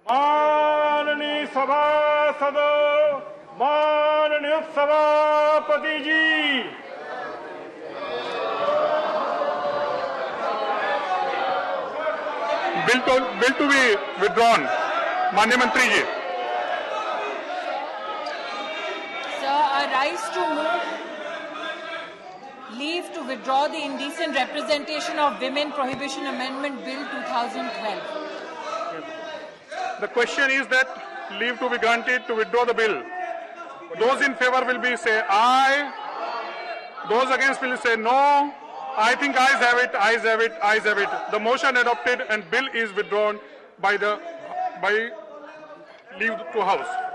माननीय सभासदों, माननीय सभापति जी, बिल टू बी विड्रॉन। माननीय मंत्री जी। Sir, I rise to move leave to withdraw the Indecent Representation of Women Prohibition Amendment Bill 2012. The question is that leave to be granted to withdraw the bill. Those in favor will be say aye. Those against will say no. I think ayes have it, ayes have it, ayes have it. The motion adopted and bill is withdrawn by leave to House.